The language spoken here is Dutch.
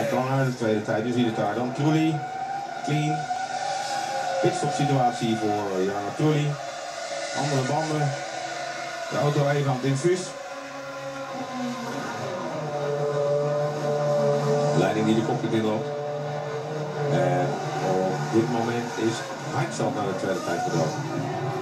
Hij kan uit de tweede tijd, nu zie je het daar dan. Trulli, clean. Pitsstop situatie voor Jarno Trulli. Andere banden. De auto even aan het infuus. De leiding die de cockpit inloopt. En op dit moment is Pitsstop naar de tweede tijd gedaan.